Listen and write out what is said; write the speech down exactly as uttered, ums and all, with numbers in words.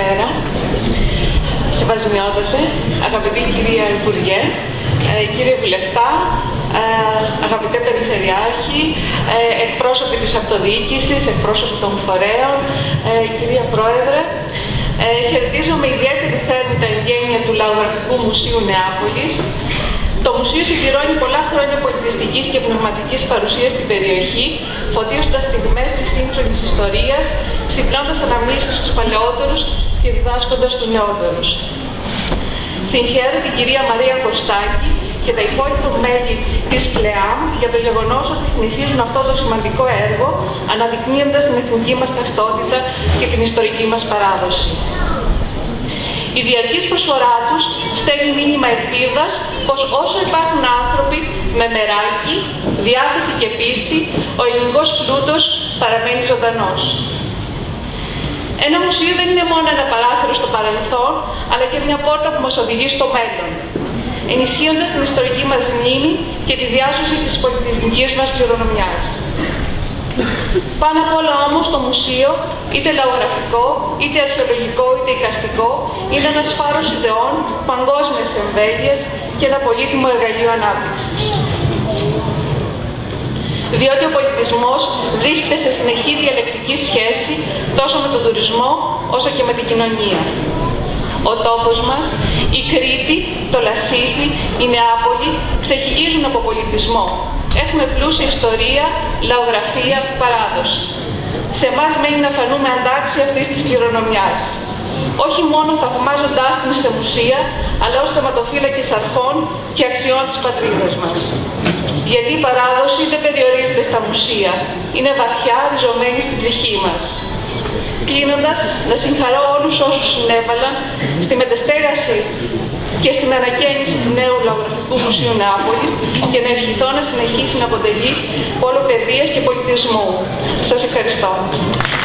Καλησπέρα. Σεβασμιότατε, αγαπητή κυρία Υπουργέ, ε, κύριε Βουλευτά, ε, αγαπητέ Περιφερειάρχη, ε, εκπρόσωποι της αυτοδιοίκησης, εκπρόσωποι των φορέων, ε, κυρία Πρόεδρε, ε, χαιρετίζω με ιδιαίτερη θέρμη τα εγγένεια του Λαογραφικού Μουσείου Νεάπολης. Το Μουσείο συμπληρώνει πολλά χρόνια πολιτιστικής και πνευματικής παρουσίας στην περιοχή, φωτίζοντας στιγμές της σύγχρονης ιστορίας, ξυπνώντας αναμνήσεις στους παλαιότερους και διδάσκοντας τους νεότερους. Συγχαίρω την κυρία Μαρία Κωστάκη και τα υπόλοιπα μέλη της ΠΛΕΑΜ για το γεγονός ότι συνεχίζουν αυτό το σημαντικό έργο, αναδεικνύοντας την εθνική μας ταυτότητα και την ιστορική μας παράδοση. Η διαρκής προσφορά τους στέλνει μήνυμα ελπίδας πως όσο υπάρχουν άνθρωποι με μεράκι, διάθεση και πίστη, ο ελληνικός πλούτος παραμένει ζωντανός. Ένα μουσείο δεν είναι μόνο ένα παράθυρο στο παρελθόν, αλλά και μια πόρτα που μας οδηγεί στο μέλλον, ενισχύοντας την ιστορική μας μνήμη και τη διάσωση της πολιτισμικής μας κληρονομιάς. Πάνω απ' όλα όμως το μουσείο, είτε λαογραφικό, είτε αρχαιολογικό, είτε εικαστικό, είναι ένας φάρος ιδεών παγκόσμιας εμβέλειας και ένα πολύτιμο εργαλείο ανάπτυξης. Διότι ο πολιτισμός βρίσκεται σε συνεχή διαλεκτική σχέση τόσο με τον τουρισμό όσο και με την κοινωνία. Ο τόπος μας, η Κρήτη, το Λασίθι, η Νεάπολη ξεχυλίζουν από πολιτισμό. Έχουμε πλούσια ιστορία, λαογραφία, παράδοση. Σε εμάς μένει να φανούμε αντάξιοι αυτής της κληρονομιάς. Όχι μόνο θαυμάζοντάς την σε μουσεία, αλλά ως θεματοφύλακες αρχών και αξιών της πατρίδας μας. Γιατί η παράδοση δεν περιορίζεται στα μουσεία, είναι βαθιά ριζωμένη στην ψυχή μας. Κλείνοντας, να συγχαρώ όλους όσους συνέβαλαν στη μετεστέγαση και στην ανακαίνιση του νέου Λαογραφικού Μουσείου Νεάπολης και να ευχηθώ να συνεχίσει να αποτελεί πόλο παιδείας και πολιτισμού. Σας ευχαριστώ.